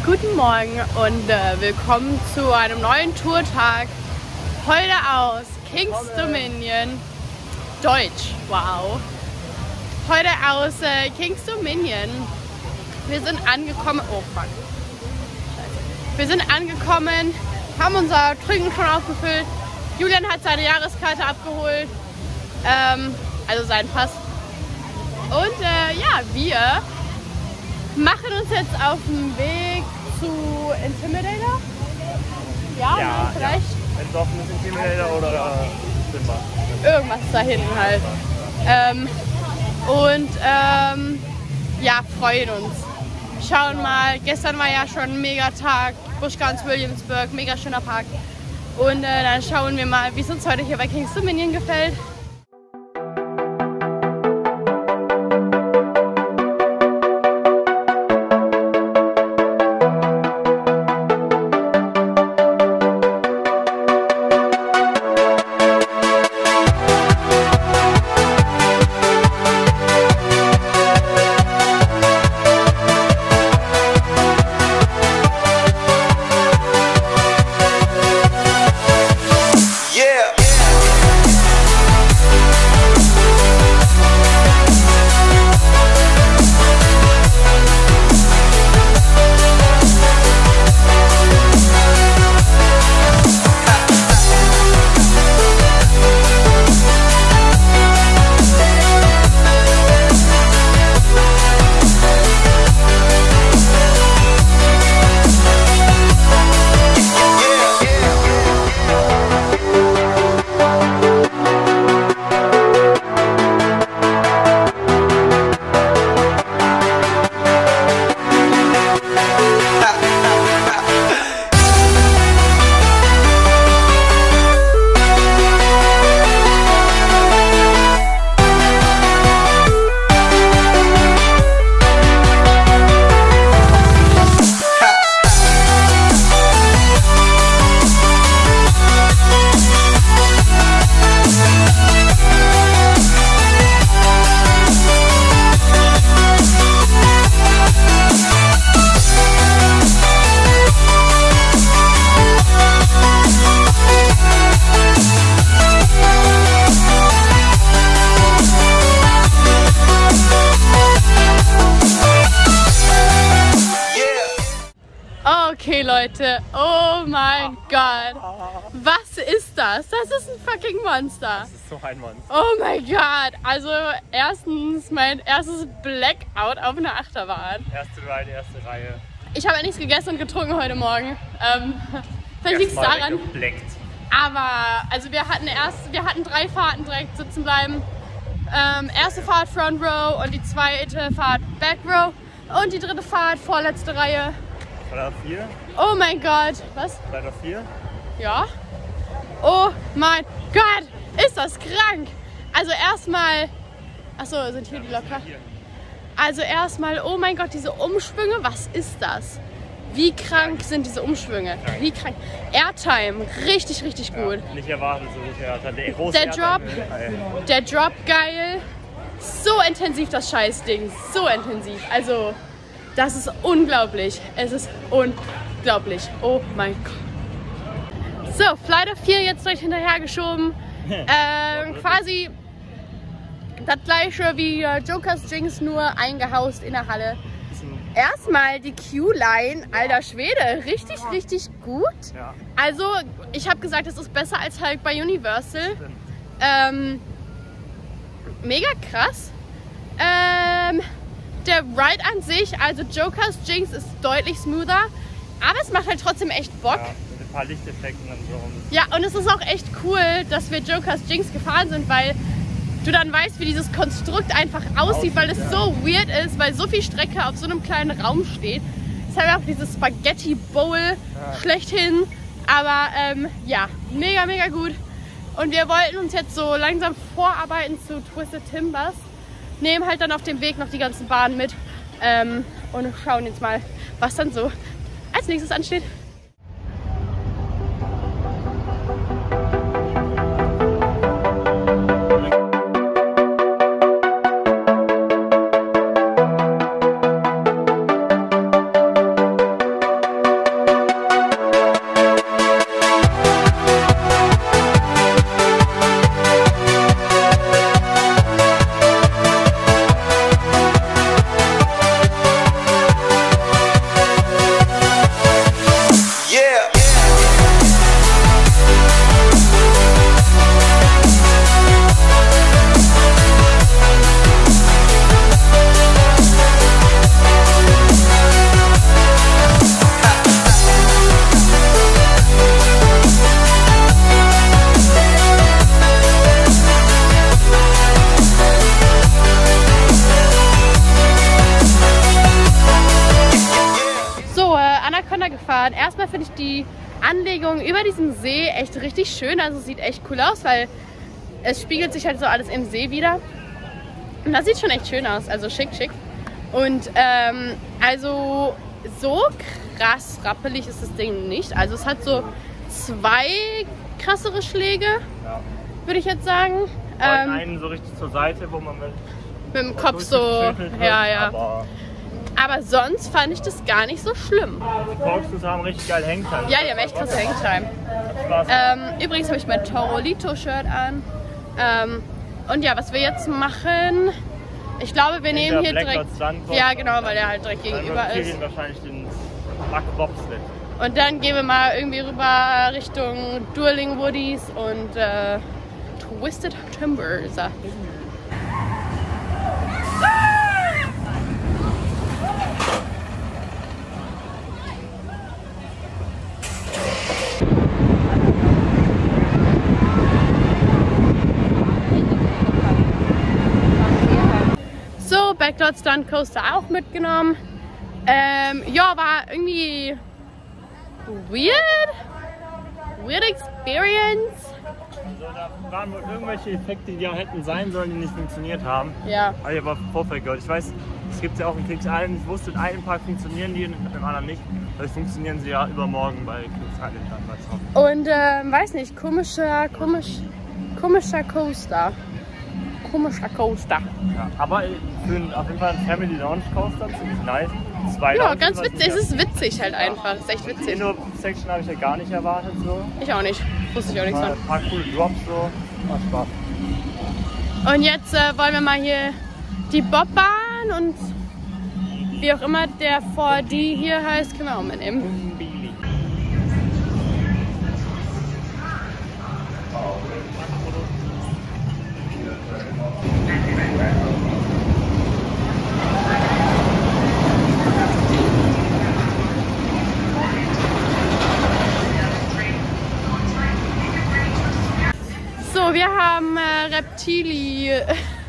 Guten Morgen und willkommen zu einem neuen Tourtag. Heute aus King's Dominion. Deutsch, wow. Heute aus King's Dominion. Wir sind angekommen. Oh fuck. Scheiße. Wir sind angekommen, haben unser Trinken schon aufgefüllt. Julian hat seine Jahreskarte abgeholt. Also seinen Pass. Und ja, wir machen uns jetzt auf den Weg zu Intimidator. Ja, ja vielleicht. Ja. Entsoffen ist Intimidator oder Simba. Irgendwas da hinten halt. Ja, freuen uns. Schauen mal, gestern war ja schon ein mega Tag. Busch Gardens Williamsburg, mega schöner Park. Und dann schauen wir mal, wie es uns heute hier bei King's Dominion gefällt. Okay Leute, oh mein Gott, was ist das? Das ist ein fucking Monster. Das ist so ein Monster. Oh mein Gott, also erstens mein erstes Blackout auf einer Achterbahn. Erste Ride, erste Reihe. Ich habe ja nichts gegessen und getrunken heute Morgen. Vielleicht liegt es daran. Aber also wir hatten 3 Fahrten direkt sitzen bleiben. Erste Fahrt Front Row und die zweite Fahrt Back Row und die dritte Fahrt vorletzte Reihe. 3 oder 4? Oh mein Gott. Was? 3 oder 4? Ja. Oh mein Gott. Ist das krank. Also erstmal. Achso, sind hier die locker? Also erstmal, oh mein Gott, diese Umschwünge. Was ist das? Wie krank sind diese Umschwünge? Wie krank. Airtime. Richtig, richtig gut. Ja, nicht erwartet, so gut Airtime. Der Drop geil. So intensiv das Scheißding. So intensiv. Also. Das ist unglaublich. Es ist unglaublich. Oh mein Gott. So, Flight of 4 jetzt direkt hinterher geschoben. Quasi das gleiche wie Joker's Jinx, nur eingehaust in der Halle. Erstmal die Q-Line, alter Schwede, richtig, richtig gut. Ja. Also, ich habe gesagt, es ist besser als halt bei Universal. Mega krass. Der Ride an sich, also Joker's Jinx, ist deutlich smoother, aber es macht halt trotzdem echt Bock. Ja, mit ein paar Lichteffekten und so. Ja, und es ist auch echt cool, dass wir Joker's Jinx gefahren sind, weil du dann weißt, wie dieses Konstrukt einfach aussieht, weil es so weird ist, weil so viel Strecke auf so einem kleinen Raum steht. Es ist halt auch dieses Spaghetti Bowl schlechthin, aber ja, mega, mega gut. Und wir wollten uns jetzt so langsam vorarbeiten zu Twisted Timbers. Nehmen halt dann auf dem Weg noch die ganzen Bahnen mit und schauen jetzt mal, was dann so als nächstes ansteht. erstmal finde ich die Anlegung über diesem See echt richtig schön. Also sieht echt cool aus, weil es spiegelt sich halt so alles im See wieder. Und das sieht schon echt schön aus, also schick. Und also so krass rappelig ist das Ding nicht. Also es hat so 2 krassere Schläge, würde ich jetzt sagen. Einen so richtig zur Seite, wo man mit dem Kopf so, ja. Aber sonst fand ich das gar nicht so schlimm. Die Corkscrews haben richtig geil Hangtime. Ja, die haben echt krasse Hangtime. Übrigens habe ich mein Torolito-Shirt an. Und ja, was wir jetzt machen, ich glaube, wir nehmen hier direkt... Ja, genau, weil der halt direkt gegenüber ist. Dann wahrscheinlich den Bobsled. Und dann gehen wir mal irgendwie rüber Richtung Dueling Woodies und Twisted Timbers. So, Backlot Stunt Coaster auch mitgenommen. Ja, war irgendwie weird experience. Also, da waren wohl irgendwelche Effekte, die ja hätten sein sollen, die nicht funktioniert haben. Ja. Aber ich habe im Vorfeld gehört. Ich weiß, es gibt ja auch in Kings Island. Ich wusste, in einem Park funktionieren die, in dem anderen nicht. Vielleicht funktionieren sie ja übermorgen bei Kings Island dann. Und weiß nicht, komischer Coaster. Ja, aber für auf jeden Fall ein Family Launch Coaster, ziemlich nice. Ja, ganz witzig. Es ist witzig halt einfach. Es ist echt witzig. Die Indoor-Section habe ich ja gar nicht erwartet. So. Ich auch nicht. Wusste ich auch nichts von. Ein paar coole Drops so. Macht Spaß. Und jetzt wollen wir mal hier die Bobbahn und wie auch immer der 4D hier heißt, können wir auch mitnehmen. So, wir haben Reptilien.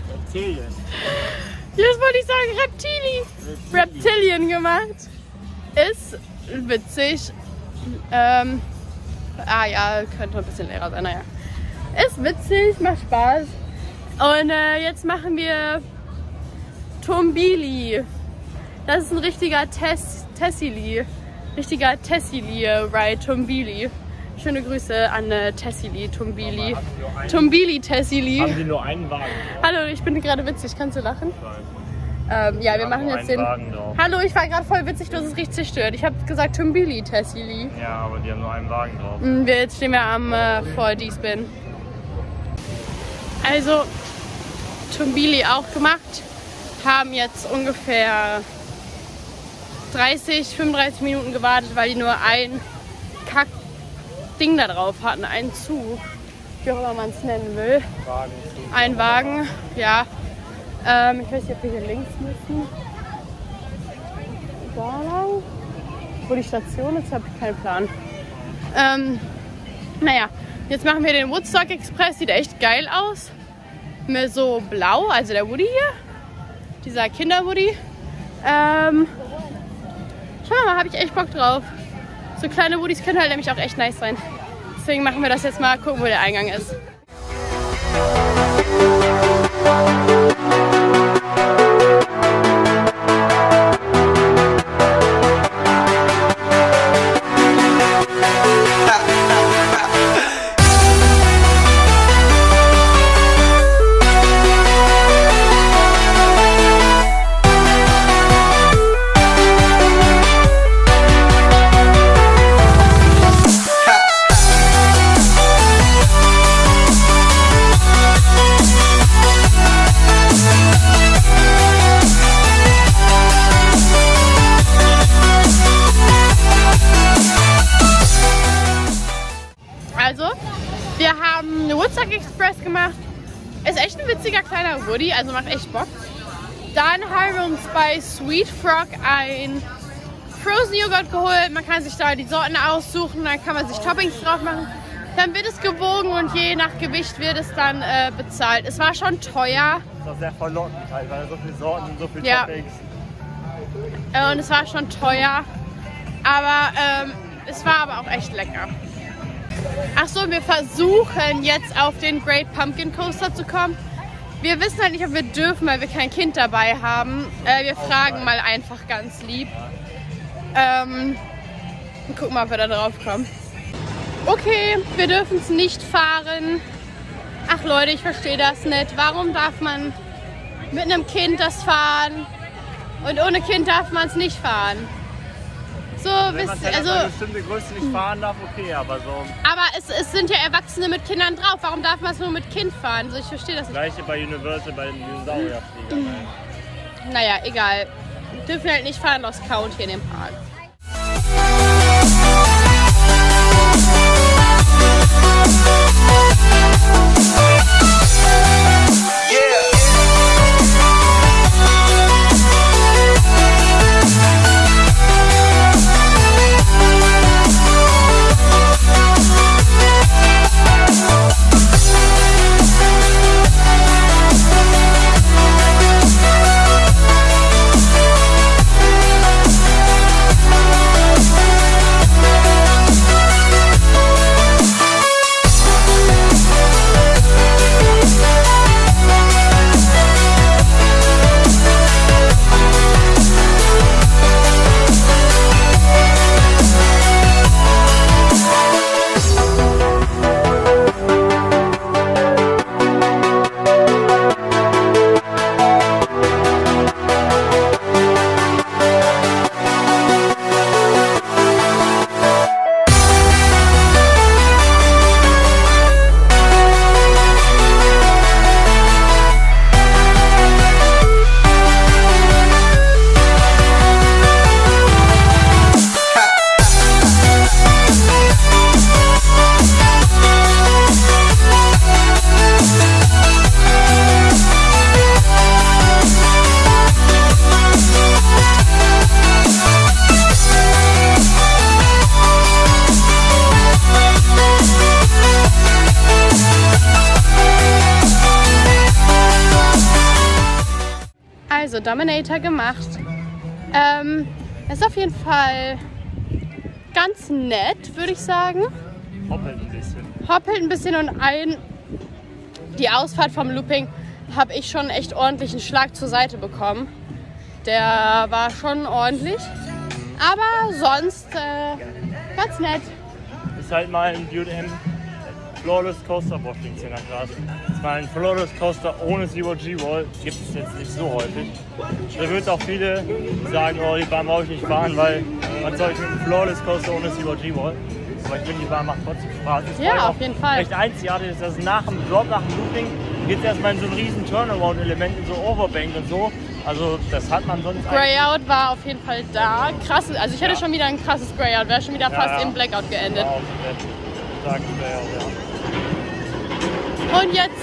Jetzt wollte ich sagen Reptilien gemacht. Ist witzig. Ja, könnte ein bisschen leerer sein, naja. Ist witzig, macht Spaß. Und jetzt machen wir Tombili. Das ist ein richtiger Tessili. Richtiger Tessili-Ride, Tombili. Schöne Grüße an Tessili, Tombili. Tombili, Tessili. Haben Sie nur einen Wagen? Hallo, ich bin gerade witzig. Kannst du lachen? Ja, wir machen jetzt den... Hallo, ich war gerade voll witzig, du hast es richtig zerstört. Ich habe gesagt Tombili, Tessili. Ja, aber die haben nur einen Wagen drauf. Jetzt stehen wir am 4D-Spin. Also, Tombili auch gemacht. Haben jetzt ungefähr 35 Minuten gewartet, weil die nur ein Kack-Ding da drauf hatten. Einen Zug, wie auch immer man es nennen will. Ein Wagen, ja. Ich weiß nicht, ob wir hier links müssen. Da lang. Wo die Station ist, habe ich keinen Plan. Naja, jetzt machen wir den Woodstock Express. Sieht echt geil aus. Mit so blau, also der Woody hier. Dieser Kinder-Woody. Schauen wir mal, habe ich echt Bock drauf. So kleine Woodies können halt nämlich auch echt nice sein. Deswegen machen wir das jetzt mal, gucken, wo der Eingang ist. Wir haben eine Woodstock Express gemacht. Ist echt ein witziger kleiner Woody, also macht echt Bock. Dann haben wir uns bei Sweet Frog ein Frozen Joghurt geholt. Man kann sich da die Sorten aussuchen, dann kann man sich Toppings drauf machen. Dann wird es gewogen und je nach Gewicht wird es dann bezahlt. Es war schon teuer. Das ist auch sehr verlockend halt, weil so viele Sorten und so viele Toppings. Und es war schon teuer. Aber es war aber auch echt lecker. Ach so, wir versuchen jetzt auf den Great Pumpkin Coaster zu kommen. Wir wissen halt nicht, ob wir dürfen, weil wir kein Kind dabei haben. Wir fragen mal einfach ganz lieb. Gucken mal, ob wir da drauf kommen. Okay, wir dürfen es nicht fahren. Ach Leute, ich verstehe das nicht. Warum darf man mit einem Kind das fahren und ohne Kind darf man es nicht fahren? So, wenn man also eine bestimmte Größe nicht fahren darf, okay, aber so. Aber es sind ja Erwachsene mit Kindern drauf. Warum darf man es nur mit Kind fahren? Also ich verstehe das nicht. Gleiche bei Universal, bei den Dinosaurierfliegern. Naja, egal. Wir dürfen halt nicht fahren aus Count hier in dem Park. Also Dominator gemacht. Ist auf jeden Fall ganz nett, würde ich sagen. Hoppelt ein bisschen. Hoppelt ein bisschen und die Ausfahrt vom Looping habe ich schon echt ordentlichen Schlag zur Seite bekommen. Der war schon ordentlich. Aber sonst ganz nett. Ist halt mal ein Flawless Coaster Washing Center gerade. Ist mal ein Flawless Coaster ohne Zero G-Wall. Gibt es jetzt nicht so häufig. Da wird auch viele sagen, oh, die Bahn brauche ich nicht fahren, weil man soll mit einem Flawless Coaster ohne Zero G-Wall. Aber ich finde, die Bahn macht trotzdem Spaß. Ist ja, auf jeden Fall. Echt einzigartig ist, dass nach dem Drop, nach dem Looping, geht es erstmal in so ein riesen Turnaround-Element, in so Overbank und so. Also das hat man sonst Grayout war auf jeden Fall da. Krass, also ich hatte schon wieder ein krasses Grayout. Wäre schon wieder fast im Blackout geendet. Wow, Grayout, ja. Und jetzt,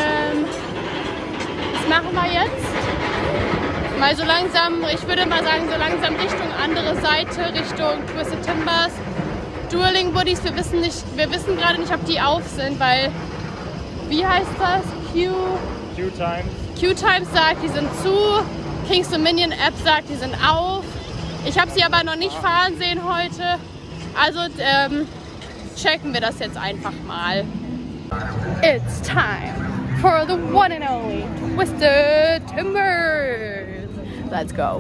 was machen wir jetzt? Mal so langsam, ich würde mal sagen, so langsam Richtung andere Seite, Richtung Twisted Timbers. Dueling Buddies, wir wissen gerade nicht, ob die auf sind, weil, wie heißt das? Q-Times sagt, die sind zu. Kings Dominion App sagt, die sind auf. Ich habe sie aber noch nicht fahren sehen heute. Also checken wir das jetzt einfach mal. It's time for the one and only Twisted Timbers. Let's go.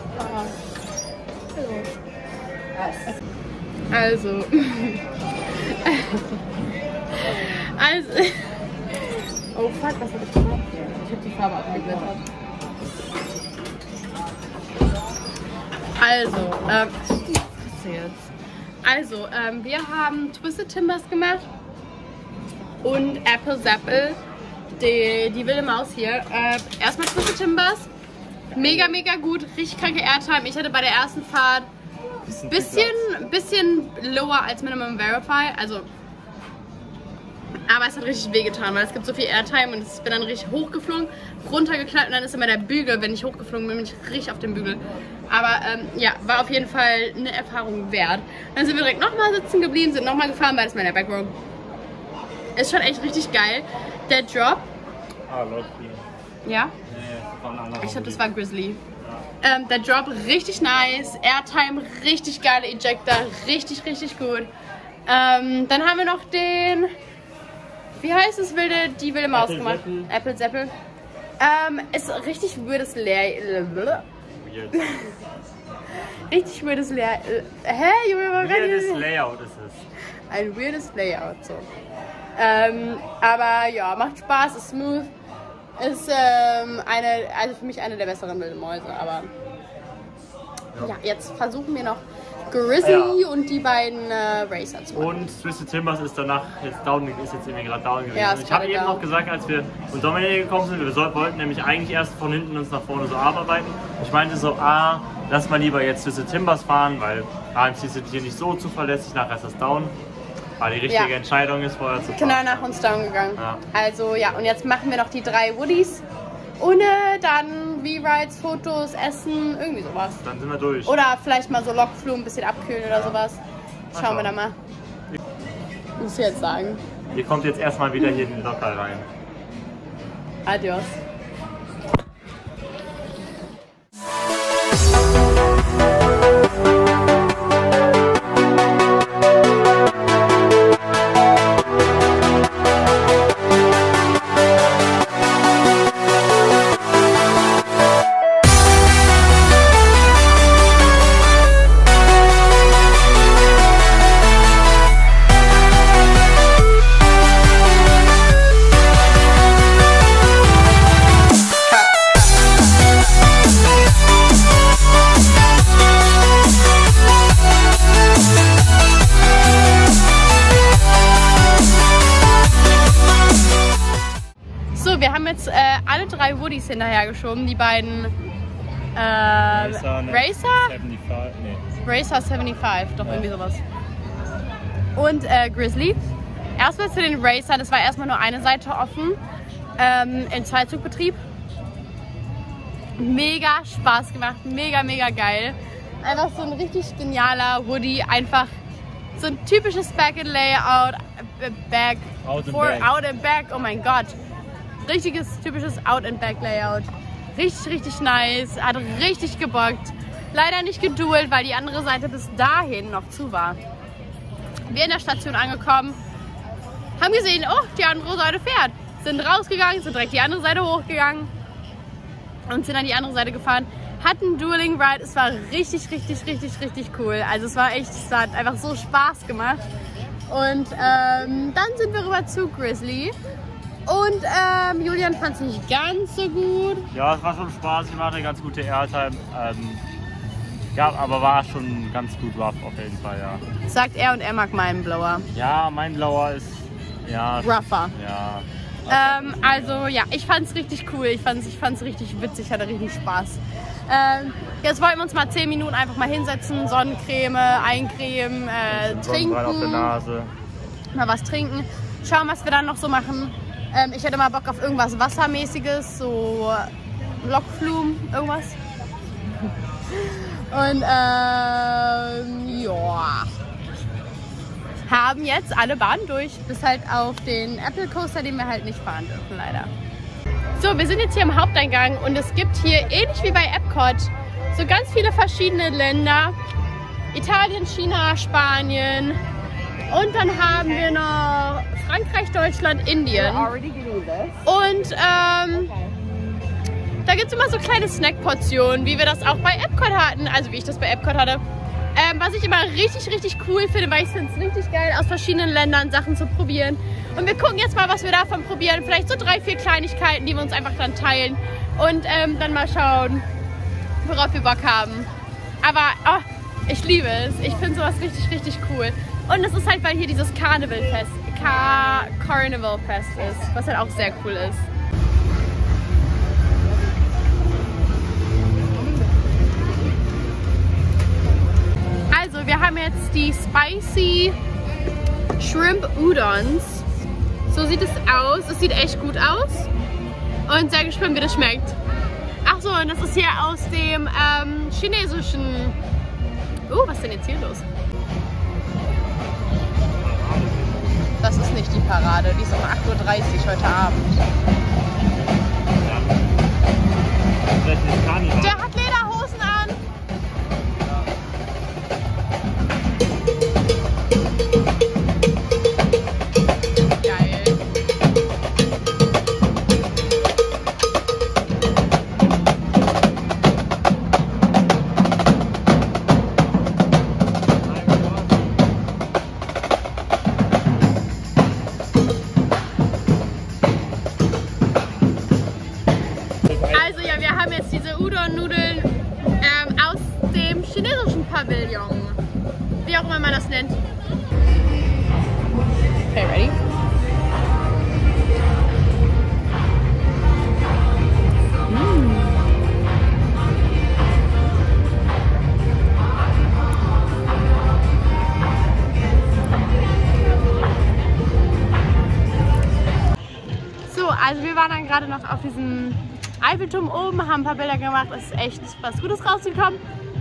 Also, Also. Oh fuck, was hab ich gemacht? Ich hab die Farbe abgeblättert. Also, wir haben Twisted Timbers gemacht und Apple Zapple, die wilde Maus hier. Erstmal Twisted Timbers, mega gut, richtig kranke Airtime. Ich hatte bei der ersten Fahrt bisschen lower als Minimum Verify, also, aber es hat richtig wehgetan, weil es gibt so viel Airtime und ich bin dann richtig hochgeflogen, runtergeknallt und dann ist immer der Bügel, wenn ich hochgeflogen bin, bin ich richtig auf dem Bügel. Aber ja, war auf jeden Fall eine Erfahrung wert. Dann sind wir direkt nochmal sitzen geblieben, sind nochmal gefahren, weil das meine Backrow. Ist schon echt richtig geil. Der Drop. Ah, läuft hier. Ja? Ich glaube, das war Grizzly. Der Drop richtig nice. Airtime richtig geile Ejector. Richtig gut. Dann haben wir noch den. Wie heißt es, die wilde Maus gemacht? Apple Zapple. Ist richtig weirdes Richtig weirdes Layout. Hä? Weirdes Layout ist es. Ein weirdes Layout, so. Aber ja, macht Spaß, ist smooth. Ist also für mich eine der besseren wilden Mäuse, aber ja, jetzt versuchen wir noch Grizzly und die beiden Racer zu machen. Und Twisted Timbers ist danach jetzt irgendwie gerade down gewesen. Ja, ich habe eben noch gesagt, als wir von Dominik gekommen sind, wir wollten nämlich eigentlich erst von hinten uns nach vorne so abarbeiten. Ich meinte so, lass mal lieber jetzt Twisted Timbers fahren, weil AMCs sind hier nicht so zuverlässig, nachher ist das down. War die richtige Entscheidung ist, vorher zu fahren. Genau, nach uns down gegangen. Ja. Also ja, und jetzt machen wir noch die 3 Woodies. Ohne dann V-Rides, Fotos, Essen, irgendwie sowas. Dann sind wir durch. Oder vielleicht mal so Lokflug, ein bisschen abkühlen oder sowas. Schauen wir dann mal. Muss ich jetzt sagen. Ihr kommt jetzt erstmal wieder hier in den Lokal rein. Adios. Wir haben jetzt alle 3 Woodies hinterhergeschoben, die beiden Racer? 75, nee. Racer 75, doch irgendwie sowas. Und Grizzly. Erstmal zu den Racern, das war erstmal nur eine Seite offen, im Zweizugbetrieb. Mega Spaß gemacht, mega geil. Einfach so ein richtig genialer Woody, einfach so ein typisches Back-and-Layout, Out and Back, oh mein Gott. Richtiges, typisches Out-and-Back-Layout. Richtig nice, hat richtig gebockt. Leider nicht geduelt, weil die andere Seite bis dahin noch zu war. Wir in der Station angekommen, haben gesehen, oh, die andere Seite fährt. Sind rausgegangen, sind direkt die andere Seite hochgegangen und sind an die andere Seite gefahren. Hatten Dueling Ride, es war richtig cool. Also es hat einfach so Spaß gemacht. Und dann sind wir rüber zu Grizzly. Und Julian fand es nicht ganz so gut. Ja, es war schon Spaß, ich hatte ganz gute Airtime. Ja, aber war schon ganz gut rough auf jeden Fall, ja. Sagt er und er mag meinen Blower. Ja, mein Blower ist, ja... rougher. Ja. Also ja, ich fand es richtig cool, ich fand's richtig witzig, hatte richtig Spaß. Jetzt wollten wir uns mal 10 Minuten einfach mal hinsetzen, Sonnencreme, eincremen, trinken. Auf der Nase. Mal was trinken, schauen, was wir dann noch so machen. Ich hätte mal Bock auf irgendwas Wassermäßiges, so Lokflum, irgendwas. Und ja, haben jetzt alle Bahnen durch, bis halt auf den Apple Coaster, den wir halt nicht fahren dürfen, leider. So, wir sind jetzt hier im Haupteingang und es gibt hier, ähnlich wie bei Epcot, so ganz viele verschiedene Länder. Italien, China, Spanien und dann haben wir noch Frankreich, Deutschland, Indien. Und da gibt es immer so kleine Snackportionen, wie wir das auch bei Epcot hatten, also wie ich das bei Epcot hatte. Was ich immer richtig cool finde, weil ich finde es richtig geil, aus verschiedenen Ländern Sachen zu probieren. Und wir gucken jetzt mal, was wir davon probieren. Vielleicht so 3, 4 Kleinigkeiten, die wir uns einfach dann teilen. Und dann mal schauen, worauf wir Bock haben. Aber oh, ich liebe es. Ich finde sowas richtig cool. Und es ist halt, weil hier dieses Carnival Fest ist, was halt auch sehr cool ist. Also, wir haben jetzt die Spicy Shrimp Udons. So sieht es aus. Es sieht echt gut aus. Und sehr gespannt, wie das schmeckt. Ach so, und das ist hier aus dem chinesischen... was ist denn jetzt hier los? Das ist nicht die Parade. Die ist um 8:30 Uhr heute Abend. Der hat Lederhosen an. Geil. Also ja, wir haben jetzt diese Udon-Nudeln aus dem chinesischen Pavillon. Wie auch immer man das nennt. Okay, ready? So, also wir waren dann gerade noch auf diesem Eiffelturm oben, haben ein paar Bilder gemacht, es ist echt was Gutes rausgekommen.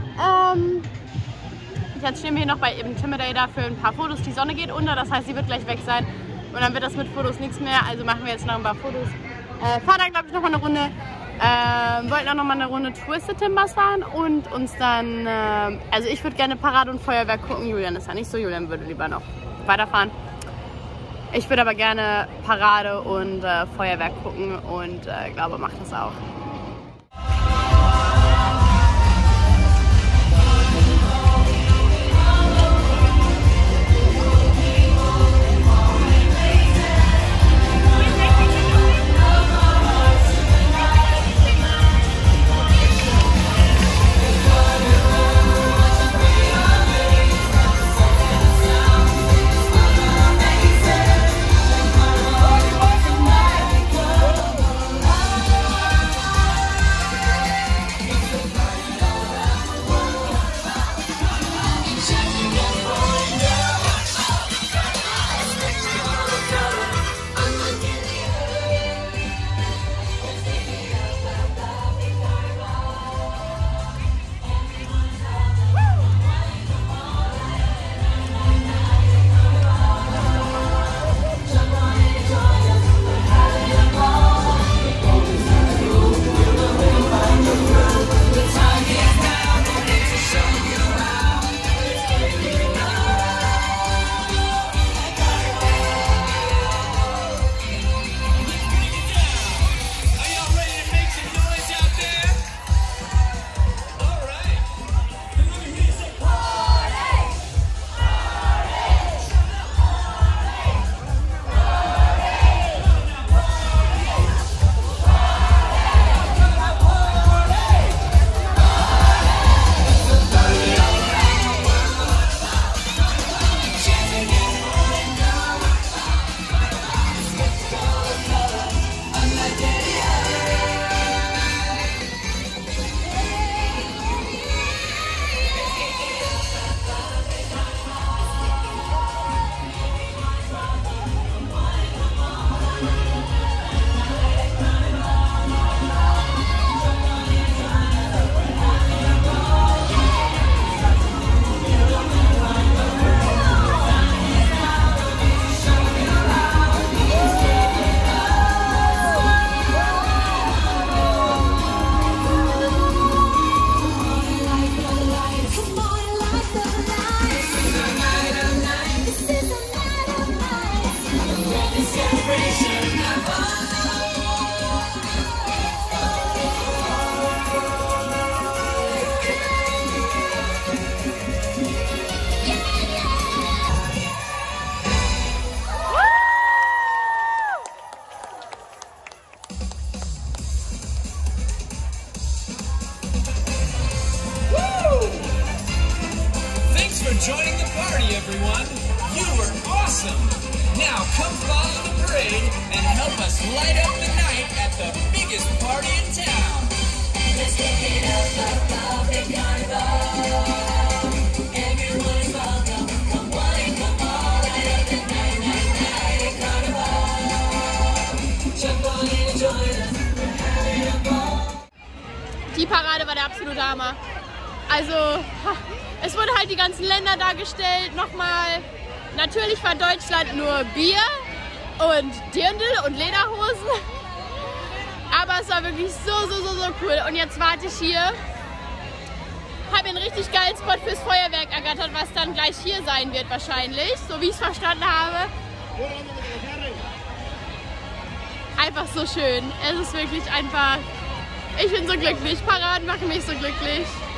Jetzt stehen wir hier noch bei Intimidator für ein paar Fotos. Die Sonne geht unter, das heißt, sie wird gleich weg sein. Und dann wird das mit Fotos nichts mehr, also machen wir jetzt noch ein paar Fotos. Fahren dann, glaube ich, noch mal eine Runde. Wollten auch noch mal eine Runde Twisted Timbers fahren und uns dann, also ich würde gerne Parade und Feuerwerk gucken. Julian ist ja nicht so, Julian würde lieber noch weiterfahren. Ich würde aber gerne Parade und Feuerwerk gucken und glaube, macht das auch. joining the party, everyone. You were awesome. Now come follow the parade and help us light up the night at the biggest party in town. Let's take it up above the carnival. Everyone is welcome. Come one and come all, light up the night, night, night at carnival. Jump on in and join us. We're having a ball. Die Parade war der absolute Hammer. Also, es wurden halt die ganzen Länder dargestellt. Nochmal, natürlich war Deutschland nur Bier und Dirndl und Lederhosen. Aber es war wirklich so cool. Und jetzt warte ich hier. Habe einen richtig geilen Spot fürs Feuerwerk ergattert, was dann gleich hier sein wird wahrscheinlich. So wie ich es verstanden habe. Einfach so schön. Es ist wirklich einfach... Ich bin so glücklich. Paraden machen mich so glücklich.